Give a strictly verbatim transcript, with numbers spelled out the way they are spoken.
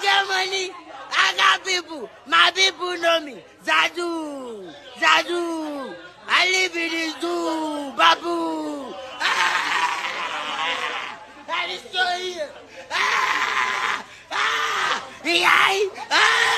get money. I got people. My people know me. Zadu. Zadu. I live in this zoo. Baboon. Ah! That is so here. Ah! Ah! Yeah! Ah!